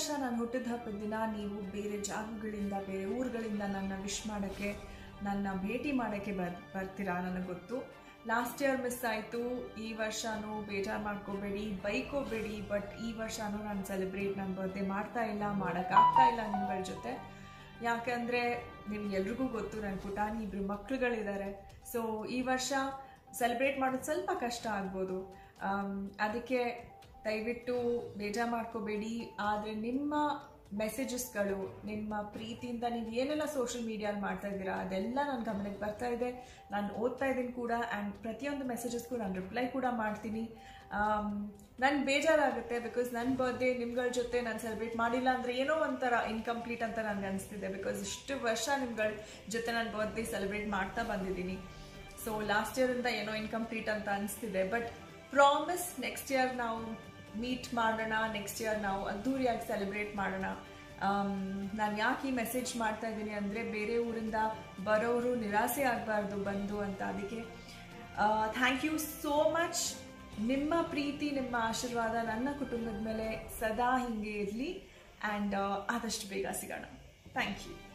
ವರ್ಷ ನಾನು ಹುಟ್ಟಿದ ಹಬ್ಬದ ದಿನ ನೀವು ಬೇರೆ ಜಾಗಗಳಿಂದ ಬೇರೆ ಊರುಗಳಿಂದ ನನ್ನ ವಿಶ್ ಮಾಡೋಕ್ಕೆ ನನ್ನ ಭೇಟಿ ಮಾಡೋಕ್ಕೆ ಬರ್ತೀರಾ ನನಗೆ ಗೊತ್ತು. ಲಾಸ್ಟ್ ಇಯರ್ ಮಿಸ್ ಆಯಿತು. ಈ ವರ್ಷನೂ ಬೇಜಾರು ಮಾಡ್ಕೋಬೇಡಿ, ಬೈಕೋಬೇಡಿ. ಬಟ್ ಈ ವರ್ಷನೂ ನಾನು ಸೆಲೆಬ್ರೇಟ್ ನನ್ನ ಬರ್ತ್ಡೇ ಮಾಡ್ತಾ ಇಲ್ಲ, ಮಾಡೋಕ್ಕಾಗ್ತಾ ಇಲ್ಲ ನಿಮ್ಗಳ ಜೊತೆ. ಯಾಕೆಂದರೆ ನಿಮ್ಗೆಲ್ರಿಗೂ ಗೊತ್ತು ನನ್ನ ಪುಟಾಣಿ 2 ಮಕ್ಕಳುಗಳಿದ್ದಾರೆ. ಸೊ ಈ ವರ್ಷ ಸೆಲೆಬ್ರೇಟ್ ಮಾಡೋದು ಸ್ವಲ್ಪ ಕಷ್ಟ ಆಗ್ಬೋದು. ಅದಕ್ಕೆ ದಯವಿಟ್ಟು ಬೇಜಾರು ಮಾಡ್ಕೋಬೇಡಿ. ಆದರೆ ನಿಮ್ಮ ಮೆಸೇಜಸ್ಗಳು, ನಿಮ್ಮ ಪ್ರೀತಿಯಿಂದ ನೀವು ಏನೆಲ್ಲ ಸೋಷಿಯಲ್ ಮೀಡಿಯಲ್ಲಿ ಮಾಡ್ತಾ ಇದ್ದೀರಾ ಅದೆಲ್ಲ ನನ್ನ ಗಮನಕ್ಕೆ ಬರ್ತಾ ಇದೆ. ನಾನು ಓದ್ತಾ ಇದ್ದೀನಿ ಕೂಡ. ಆ್ಯಂಡ್ ಪ್ರತಿಯೊಂದು ಮೆಸೇಜಸ್ಗೂ ನಾನು ರಿಪ್ಲೈ ಕೂಡ ಮಾಡ್ತೀನಿ. ನನಗೆ ಬೇಜಾರಾಗುತ್ತೆ ಬಿಕಾಸ್ ನನ್ನ ಬರ್ತ್ಡೇ ನಿಮ್ಗಳ ಜೊತೆ ನಾನು ಸೆಲೆಬ್ರೇಟ್ ಮಾಡಿಲ್ಲ ಅಂದರೆ ಏನೋ ಒಂಥರ ಇನ್ಕಂಪ್ಲೀಟ್ ಅಂತ ನನಗೆ ಅನಿಸ್ತಿದೆ. ಬಿಕಾಸ್ ಇಷ್ಟು ವರ್ಷ ನಿಮ್ಗಳ ಜೊತೆ ನಾನು ಬರ್ತ್ಡೇ ಸೆಲೆಬ್ರೇಟ್ ಮಾಡ್ತಾ ಬಂದಿದ್ದೀನಿ. ಸೊ ಲಾಸ್ಟ್ ಇಯರಿಂದ ಏನೋ ಇನ್ಕಂಪ್ಲೀಟ್ ಅಂತ ಅನಿಸ್ತಿದೆ. ಬಟ್ ಪ್ರಾಮಿಸ್ ನೆಕ್ಸ್ಟ್ ಇಯರ್ ನಾವು ಮೀಟ್ ಮಾಡೋಣ, ನೆಕ್ಸ್ಟ್ ಇಯರ್ ನಾವು ಅದ್ದೂರಿಯಾಗಿ ಸೆಲೆಬ್ರೇಟ್ ಮಾಡೋಣ. ನಾನು ಯಾಕೆ ಈ ಮೆಸೇಜ್ ಮಾಡ್ತಾ ಇದ್ದೀನಿ ಅಂದರೆ ಬೇರೆ ಊರಿಂದ ಬರೋರು ನಿರಾಸೆ ಆಗಬಾರ್ದು ಬಂದು ಅಂತ. ಅದಕ್ಕೆ ಥ್ಯಾಂಕ್ ಯು ಸೋ ಮಚ್. ನಿಮ್ಮ ಪ್ರೀತಿ, ನಿಮ್ಮ ಆಶೀರ್ವಾದ ನನ್ನ ಕುಟುಂಬದ ಮೇಲೆ ಸದಾ ಹೀಗೆ ಇರಲಿ. ಆ್ಯಂಡ್ ಆದಷ್ಟು ಬೇಗ ಸಿಗೋಣ. Thank you.